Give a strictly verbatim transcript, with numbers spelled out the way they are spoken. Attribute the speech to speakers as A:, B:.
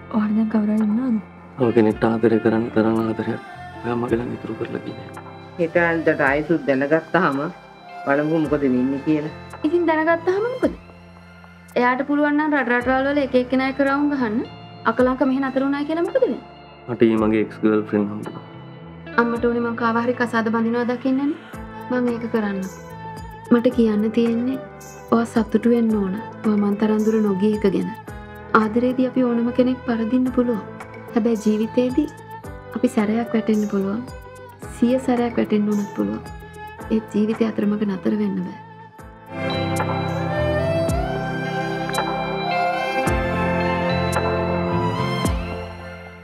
A: ඔයාලා දැන් කවුරු හරි ඉන්නවද?
B: ඔය කෙනෙක්ට ආදරය කරන්න තරම් ආදරයක් ඔයා මගේ ළඟ ඉතුරු කරලා ගියේ.
C: හිතාන්ට ආයිසුත් දැනගත්තාම බලමු මොකද වෙන්නේ කියලා.
A: ඉතින් දැනගත්තාම මොකද? එයාට පුළුවන් නම් රට රටවල් වල එක එක්කෙනා කරවුම් ගහන්න අකලංක මෙහෙ නතර වුණා කියලා මොකද වෙන්නේ?
B: මට ඊ මගේ එක්ස් ගර්ල්ෆ්‍රෙන්ඩ් හම්බුණා.
A: අම්මට උනේ මං කාව හරි කසාද බඳිනවා දකින්නනේ. මං ඒක කරන්න. මට කියන්න තියෙන්නේ ඔයා සතුටු වෙන්න ඕන. ඔයා මන් තරම් දුර නොගිය එක ගැන. ආදරේදී අපි ඕනම කෙනෙක් පරදින්න පුළුවන්. හැබැයි ජීවිතේදී අපි සැරයක් වැටෙන්න පුළුවන්. සිය සැරයක් වැටෙන්න උනත් පුළුවන්. ඒ ජීවිතය අතරමඟ නතර වෙන්න බෑ.